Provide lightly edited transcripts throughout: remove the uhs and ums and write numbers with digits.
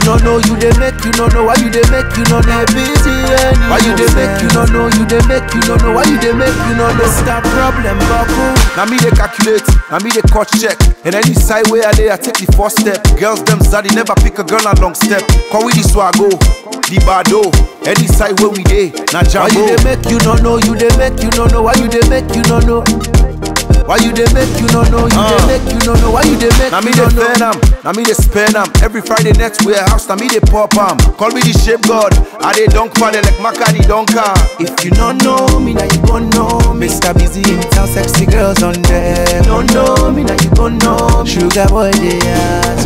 no know, you they make you no know. Why you they make you no know? Busy anyway. Why you they make you no know? You they make you no know. Why you they make you no know? Stop problem, Baku. Now me they calculate, now me they cut check. And any side way I dey, I take the first step. Girls them zaddy never pick a girl a long step. Call we the swaggo, the bado. Any side where we dey, na jambo. Why you they make you no know? You they make you no know. Why you they make you no know? Why you they make you no know? You they make you no know. Why you they make you no know? Now me they spend now me they spend every Friday next warehouse. Now me they pop Call me the shape god. I they dunk party like Macadi Donka. If you don't know me, now you gon' know me. Mr. Busy in town, sexy girls on there. Don't know me, now you gon' know me. Sugar boy they ask.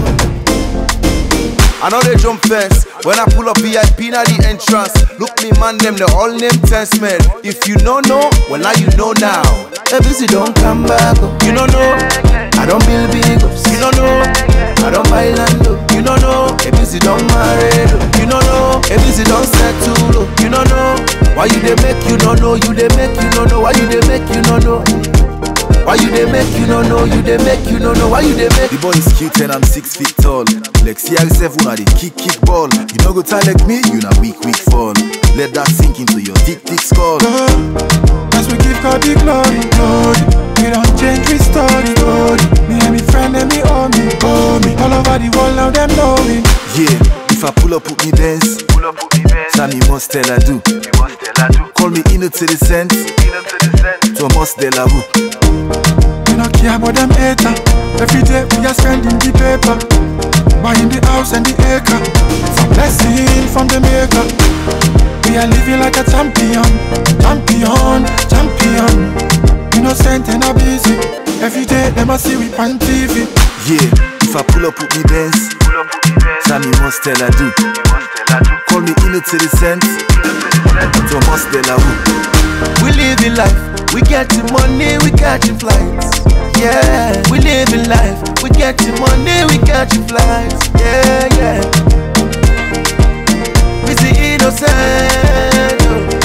I know they jump fence. When I pull up VIP, now the entrance. Look me man, them the all name 10 smell. If you don't know, well now you know now. Hey, Busy don't come back, oh. You don't know, I don't build big ups. You don't know, I don't buy land, oh. You don't know, hey, Busy don't marry, oh. You don't know, hey, Busy don't settle, oh. You don't know, why you they make you no know? You they make you no know. Why you they make you no know? Why you they make you no know? You they make you no know. Why you they make? The boy is cute and I'm 6 feet tall. Like CR7 when I dey kick ball. You know go time like me, you na weak fall. Let that sink into your thick skull. As we give God the glory, glory. We don't change we story. Me and me friend and me owe me. All over the world now them know me. Yeah, if I pull up, put me Benz. Sammy must tell I do. Call me Ino to the sense. Thomas de la Rue. We don't care about them hater. Every day we are spending the paper, buying the house and the acre. It's a blessing from the maker. We are living like a champion. Innocent and a busy. Every day them a see we on TV. Yeah, if I pull up, put me Benz. Sammy must tell I do. Call me Ino to the sense. Thomas de la Rue. We living life, we getting money, we catching flights. Yeah, we living life, we getting money, we catching flights. Yeah. Busy innocent.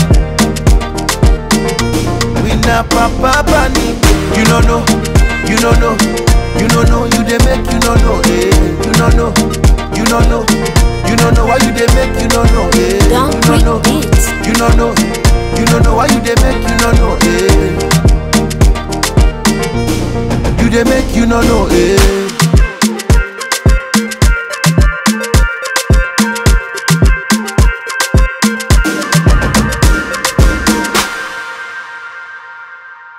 We not papa panic. You don't know, you don't know, you don't know. You they make you don't know. You don't know, you don't know, you don't know. Why you they make you don't know? You don't know, you don't know. You don't know why you they make you no know, eh. You they make you no know, eh.